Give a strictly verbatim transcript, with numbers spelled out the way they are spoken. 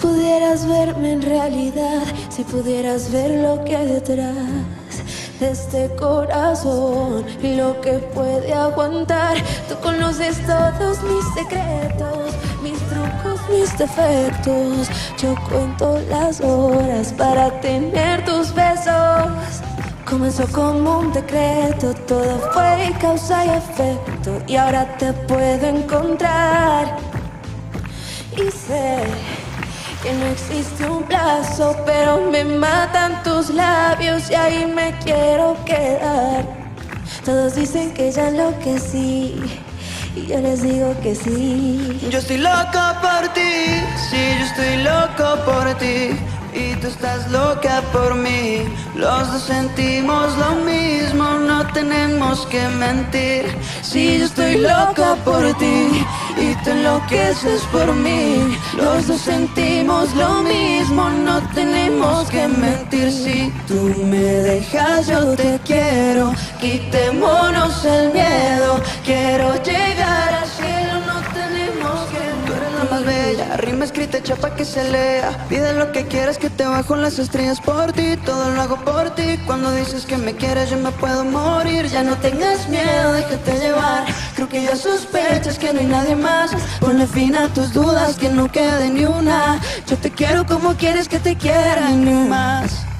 pudieras verme en realidad, si pudieras ver lo que hay detrás de este corazón y lo que puede aguantar. Tú conoces todos mis secretos, mis trucos, mis defectos. Yo cuento las horas para tener tus besos. Comenzó como un decreto, todo fue causa y efecto, y ahora te puedo encontrar. Y sé que no existe un plazo, pero me matan tus labios y ahí me quiero quedar. Todos dicen que ya enloquecí y yo les digo que sí. Yo estoy loco por ti, sí, yo estoy loco por ti. Y tú estás loca por mí. Los dos sentimos lo mismo, no tenemos que mentir. Sí, yo estoy loca por ti y tú enloqueces por mí. Los dos sentimos lo mismo, no tenemos que mentir. Si tú me dejas, yo te quiero. Quitémonos el miedo. Quiero llegar al cielo, no tenemos que mentir. Tú eres la más bella, rima escrita hecha pa' que se lea. Pide lo que quieras, que te bajo las estrellas por ti. Todo lo hago por ti. Cuando dices que me quieres, yo me puedo morir. Ya no tengas miedo, déjate llevar. Creo que ya sospechas que no hay nadie más. Ponle fin a tus dudas, que no quede ni una. Yo te quiero como quieres que te quiera, ni más.